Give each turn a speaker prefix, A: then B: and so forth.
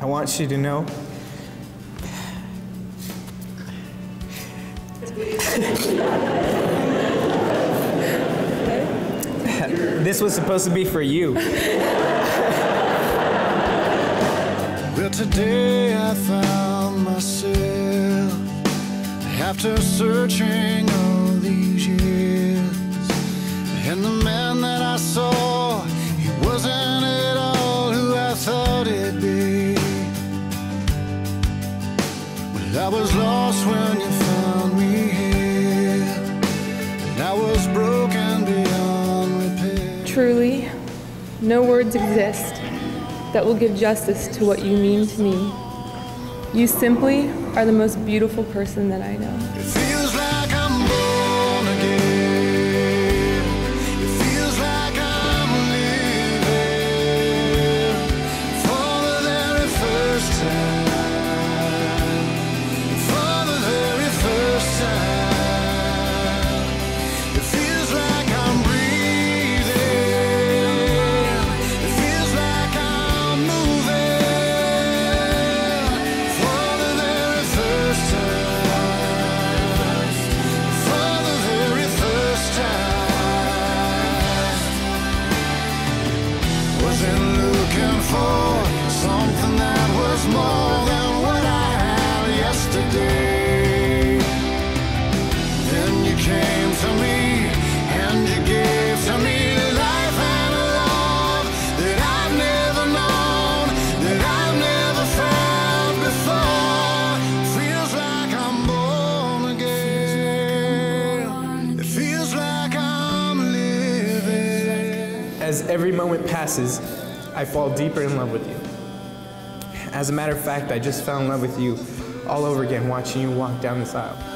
A: I want you to know this was supposed to be for you.
B: Well, today I found myself after searching all these years, and the man that I saw, he wasn't at all who I thought he'd be. Well, I was lost when you found me here, and I was broken beyond repair.
C: Truly, no words exist that will give justice to what you mean to me. You simply are the most beautiful person that I know.
B: It feels like I'm born again. It feels like I'm living for the very first time. For the very first time. It feels like I'm breathing. It feels like I'm moving for the very first time. For the very first time. Wasn't looking for something that was more than what I had yesterday. Then you came to me and you gave to me life and love that I've never known, that I've never felt before. Feels like I'm born again. It feels like I'm living.
A: As every moment passes, I fall deeper in love with you. As a matter of fact, I just fell in love with you all over again watching you walk down this aisle.